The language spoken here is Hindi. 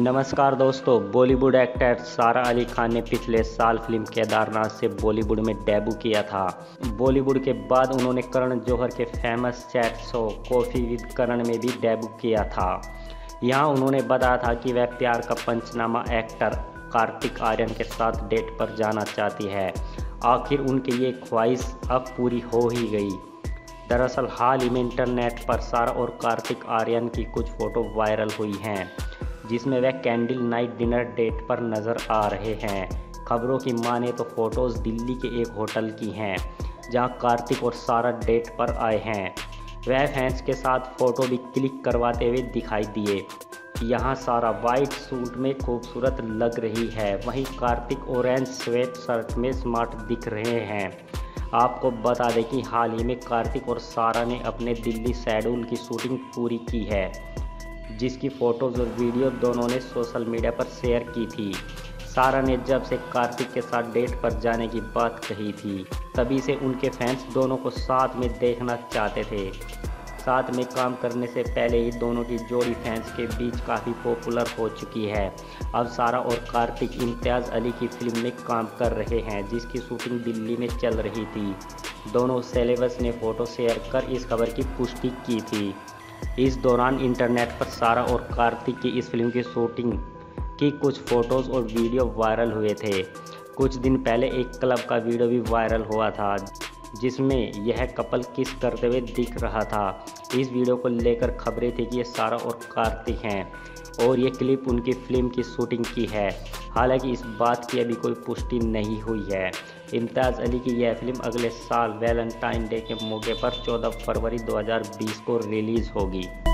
नमस्कार दोस्तों। बॉलीवुड एक्टर सारा अली खान ने पिछले साल फिल्म केदारनाथ से बॉलीवुड में डेब्यू किया था। बॉलीवुड के बाद उन्होंने करण जौहर के famous chat show coffee with Karan में भी डेब्यू किया था। यहाँ उन्होंने बताया था कि वह प्यार का पंचनामा एक्टर कार्तिक आर्यन के साथ डेट पर जाना चाहती है। आखिर उनकी ये ख्वाहिश अब पूरी हो ही गई। दरअसल हाल ही में इंटरनेट पर सारा और कार्तिक आर्यन की कुछ फ़ोटो वायरल हुई हैं, जिसमें वह कैंडल नाइट डिनर डेट पर नज़र आ रहे हैं। खबरों की माने तो फोटोज़ दिल्ली के एक होटल की हैं, जहां कार्तिक और सारा डेट पर आए हैं। वह फैंस के साथ फ़ोटो भी क्लिक करवाते हुए दिखाई दिए। यहां सारा वाइट सूट में खूबसूरत लग रही है, वहीं कार्तिक ऑरेंज स्वेट शर्ट में स्मार्ट दिख रहे हैं। आपको बता दें कि हाल ही में कार्तिक और सारा ने अपने दिल्ली शेड्यूल की शूटिंग पूरी की है, जिसकी फ़ोटोज़ और वीडियो दोनों ने सोशल मीडिया पर शेयर की थी। सारा ने जब से कार्तिक के साथ डेट पर जाने की बात कही थी, तभी से उनके फैंस दोनों को साथ में देखना चाहते थे। साथ में काम करने से पहले ही दोनों की जोड़ी फैंस के बीच काफ़ी पॉपुलर हो चुकी है। अब सारा और कार्तिक इम्तियाज़ अली की फिल्म में काम कर रहे हैं, जिसकी शूटिंग दिल्ली में चल रही थी। दोनों सेलेब्स ने फ़ोटो शेयर कर इस खबर की पुष्टि की थी। इस दौरान इंटरनेट पर सारा और कार्तिक की इस फिल्म की शूटिंग की कुछ फ़ोटोज़ और वीडियो वायरल हुए थे। कुछ दिन पहले एक क्लब का वीडियो भी वायरल हुआ था, जिसमें यह कपल किस करते हुए दिख रहा था। इस वीडियो को लेकर खबरें थी कि ये सारा और कार्तिक हैं और ये क्लिप उनकी फिल्म की शूटिंग की है। हालांकि इस बात की अभी कोई पुष्टि नहीं हुई है। इम्तियाज़ अली की यह फिल्म अगले साल वैलेंटाइन डे के मौके पर 14 फरवरी 2020 को रिलीज़ होगी।